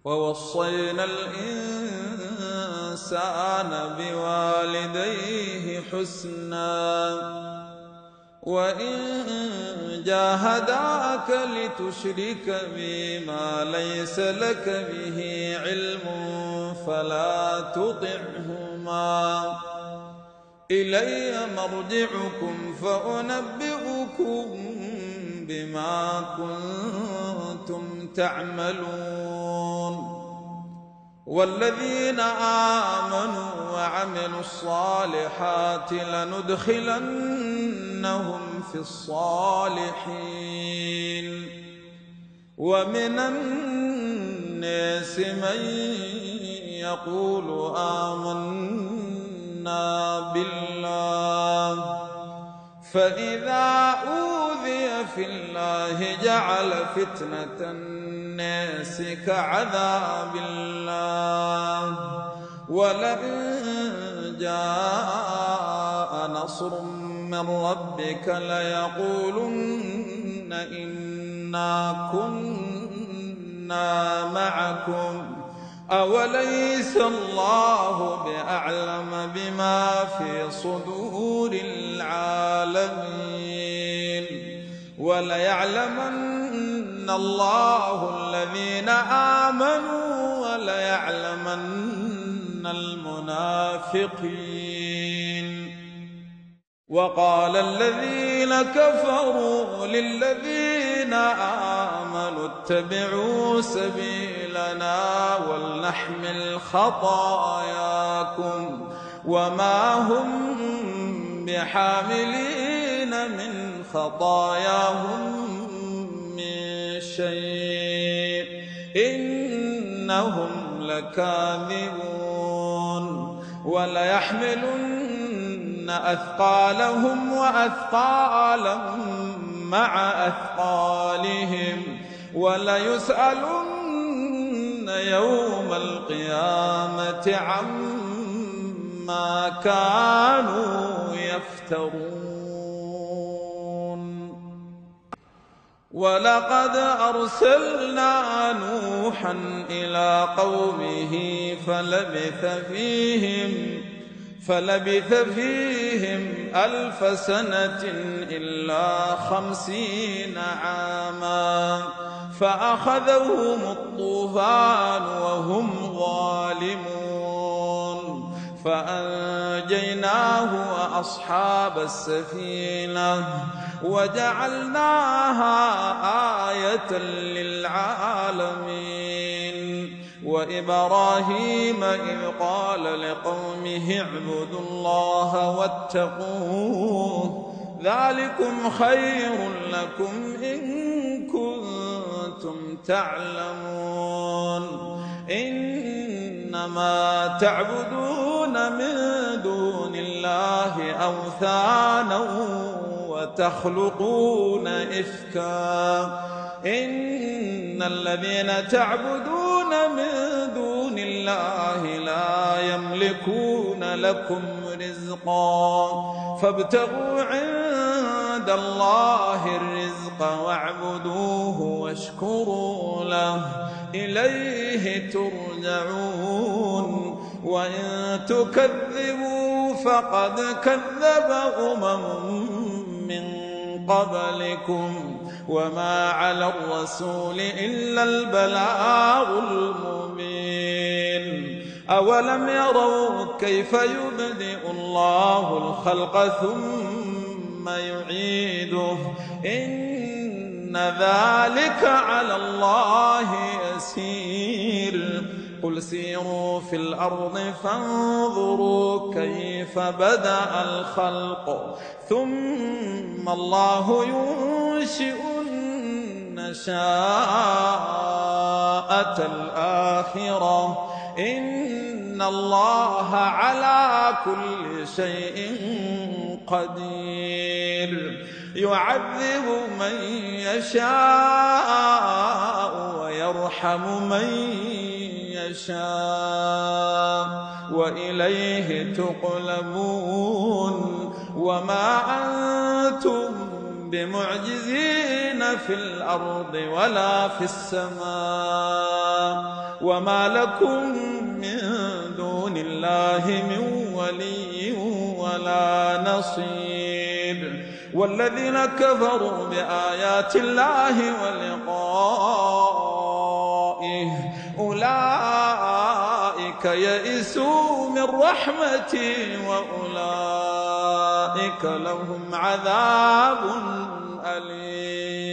ووصينا الإنسان بوالديه حسنا وإن جاهداك لتشرك بي ما ليس لك به علم فلا تطعهما إلي مرجعكم فأنبئكم بما كنتم تعملون والذين آمنوا وعملوا الصالحات لندخلنهم في الصالحين ومن الناس من يقول آمنا بالله فإذا أوذي في الله جعل فتنة الناس كعذاب الله ولئن جاء نصر من ربك ليقولن إنا كنا معكم أوليس الله بأعلم بما في صدور العالمين وليعلمن الله الذين آمنوا وليعلمن المنافقين وقال الذين كفروا للذين آمنوا اتبعوا سبيلنا ولنحمل خطاياكم وما هم بحاملين من خطاياهم من شيء إنهم لكاذبون وليحملن أثقالهم وأثقالا مع أثقالهم وليسألن يوم القيامة عما كانوا يفترون ولقد أرسلنا نوحا إلى قومه فلبث فيهم 1000 سنة إلا 50 عاما فأخذهم الطوفان وهم ظالمون فأنجيناه وأصحاب السفينة وجعلناها آية للعالمين وإبراهيم إذ قال لقومه اعبدوا الله واتقوه ذلكم خير لكم إن كنتم تعلمون إنما تعبدون من دون الله أوثانا وتخلقون إفكا إن الذين تعبدون من دون الله لا يملكون لكم رزقا فابتغوا عند الله الرزق واعبدوه واشكروا له إليه ترجعون وإن تكذبوا فقد كذب من قبلكم وما على الرسول إلا البلاغ المبين أولم يروا كيف يبدئ الله الخلق ثم يعيده إن ذلك على الله يسير قل سيروا في الأرض فانظروا كيف بدأ الخلق ثم الله ينشئ النشاءة الآخرة إن الله على كل شيء قدير يعذب من يشاء ويرحم من يشاء وإليه تقلبون وما أنتم بمعجزين في الأرض ولا في السماء وما لكم من دون الله من ولي ولا نصير والذين كفروا بآيات الله ولقائه أولئك يئسوا من رحمتي وأولئك لهم عذاب أليم.